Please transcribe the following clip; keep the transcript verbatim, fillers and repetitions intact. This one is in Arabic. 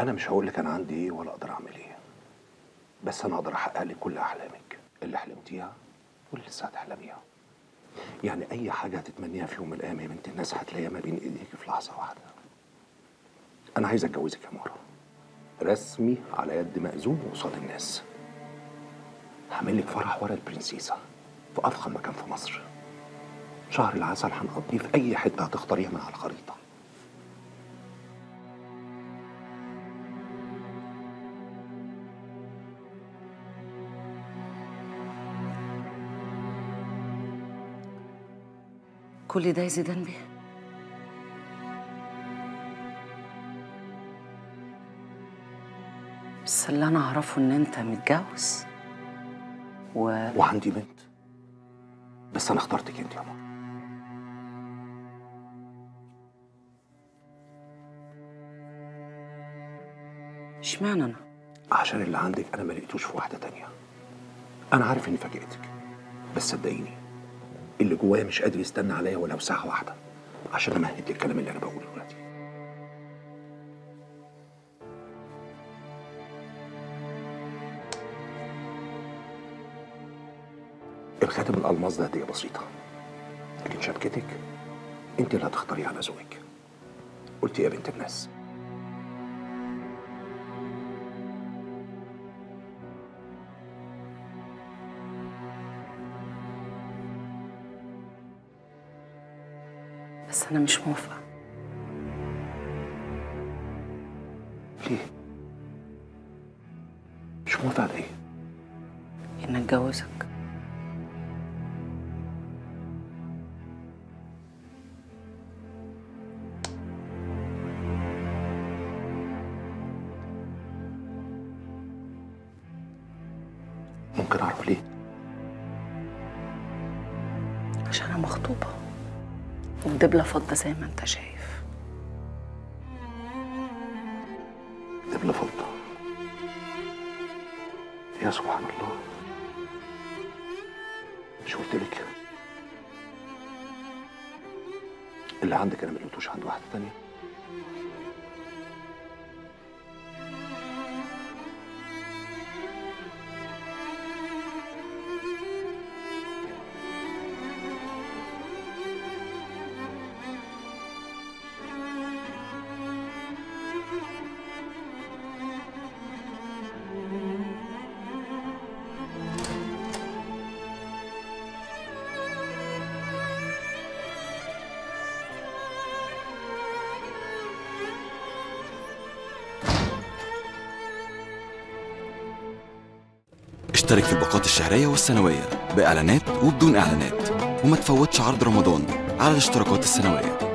انا مش هقول لك انا عندي ايه ولا اقدر اعمل ايه، بس انا اقدر احقق لك كل احلامك اللي حلمتيها واللي لسه هتحلميها. يعني اي حاجه هتتمنيها في يوم من الايام يا بنت الناس هتلاقيها ما بين ايديك في لحظه واحده. انا عايز اتجوزك يا مورا، رسمي على يد مأذون وقصاد الناس. هعمل لك فرح ورا البرنسيسه في افخم مكان في مصر. شهر العسل هنقضيه في اي حته هتختاريها من على الخريطه. كل ده يا زيدان بيه؟ بس اللي انا اعرفه ان انت متجوز و... وعندي بنت، بس انا اخترتك انت يا ماما. اشمعنى انا؟ عشان اللي عندك انا ما لقيتوش في واحده تانية. انا عارف اني فاجئتك، بس صدقيني اللي جوايا مش قادر يستنى عليا ولو ساعه واحده عشان امهد لك الكلام اللي انا بقوله دلوقتي. الخاتم الالماس ده هديه بسيطه، لكن شبكتك انت اللي هتختاريها على ذوقك. قلتي يا بنت الناس. بس انا مش موافقه. ليه؟ مش موافقه على ايه؟ ان اتجوزك. ممكن اعرف ليه؟ عشان انا مخطوبه والدبله فضه زي ما انت شايف. دبله فضه؟ يا سبحان الله، مش قلت لك اللي عندك انا ما لقيتوش عند واحده تانيه؟ اشترك في الباقات الشهرية والسنوية بإعلانات وبدون إعلانات، وما تفوتش عرض رمضان على الاشتراكات السنوية.